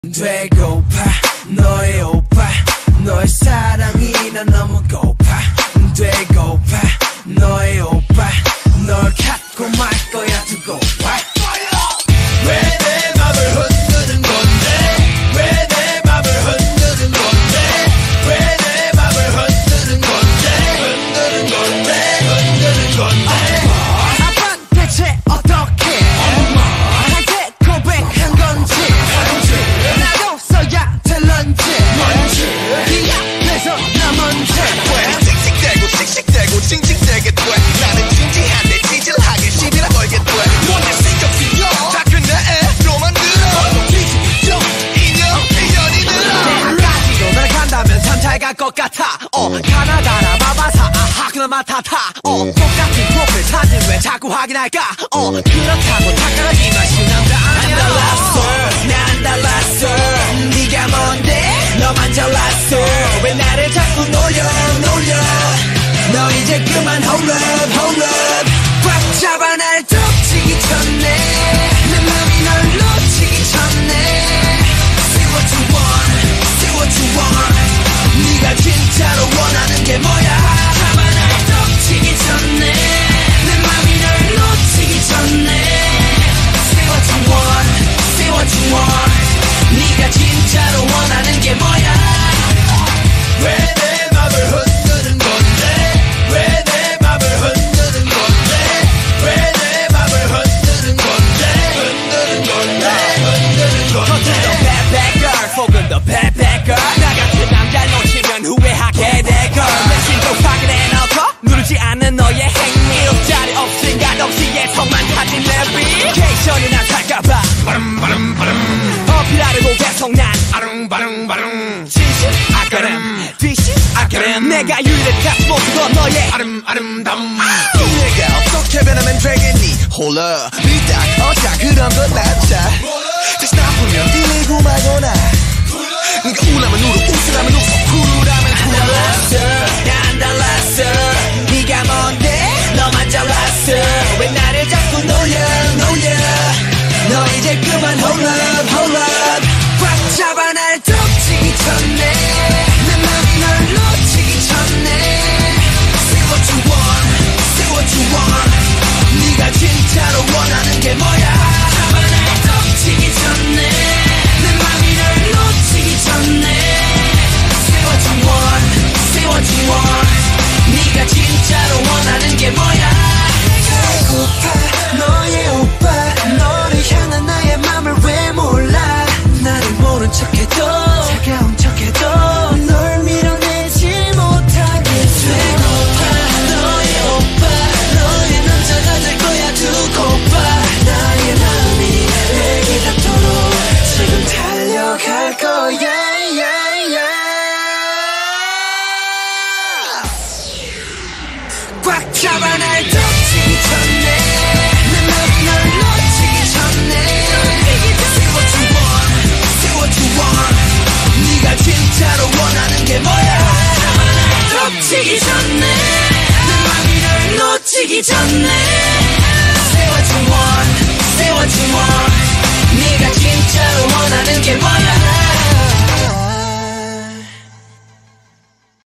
되고파 너의 오빠 너의 사랑이 난 너무 고파 되고파 너의 오빠 널 갖고 말 거야 두고 봐 왜 내 맘을 흔드는 건데 왜 내 맘을 흔드는 건데 왜 내 맘을 흔드는 건데 흔드는 건데 흔드는 건데 아빠 대체 어떻게 나한테 고백한 건지 나도 써야 될런지 이 앞에서 나 먼저 씩씩대고 씩씩대고 징징대게 돼 나는 진지한데 찌질하게 시비나 걸게 돼 뭔데 신경 쓰여 다 끝내 로 만들어 뒤집죠 인연이 늘어 까지도 날아간다면 참 잘 갈 것 같아 가나다라 마바사 아하 그나마 타타 똑같은 프로필 사진 왜 자꾸 확인할까 그렇다고 착각하지마 쉬운 남자 안 달랐어 난 달랐어 네가 뭔데 너만 잘났어 왜 나를 자꾸 놀려 너 이제 그만 hold up 꽉 잡아 날 덮치기 전에 내 맘이 널 놓치기 전에 Say what you want Say what you want 네가 진짜로 원하는 게 뭐야 잡아 날 덮치기 전에 내 맘이 널 놓치기 전에 Say what you want Say what you want 네가 진짜로 원하는 게 뭐야 왜 내 맘을 흔드는 건데 왜 내 맘을 흔드는 건데 왜 내 맘을 흔드는 건데 흔드는 건데 흔드는 건데 더 bad bad girl 혹은 더 bad bad girl 나 같은 남자 놓치면 후회하게 될걸 내 심도 확인해놓고 누르지 않는 너의 행위 일자리 없으니까 동시에서만 사진 내비 케이션이나 살까봐 어필하려고 계속 난 아릉바릉바릉 진실 아까름 뒤실 아까름 내가 유일한 모습도 너의 아름다움 내가 어떻게 변하면 되겠니 홀라 비딱 어짜 그런 건 낫자 다시 나쁘면 뛰고 말거나 우울하면 울어 웃으라면 웃어 쿨하면 쿨할랐어 난 달랐어 네가 뭔데 너만 잘났어 왜 나를 자꾸 놀려 너 이제 그만 hold up 꽉 잡아 날 덮치기 전에 내 맘이 널 놓치기 전에 Say what you want Say what you want 네가 진짜로 원하는 게 뭐야 잡아 날 덮치기 전에 내 맘이 널 놓치기 전에 Say what you want Say what you want 네가 진짜로 원하는 게 뭐야 배고파 너의 오빠 너를 향한 나의 맘을 왜 몰라 나를 모른 척해도 차가운 척해도 널 밀어내지 못하게 배고파 너의 오빠 너의 남자가 될 거야 두고 봐 나의 마음이 내게 닿도록 지금 달려갈 거야 꽉 잡아 날 덮치기 전에 내 맘이 널 놓치기 전에 Say what you want Say what you want 네가 진짜로 원하는 게 뭐야 잡아 날 덮치기 전에 내 맘이 널 놓치기 전에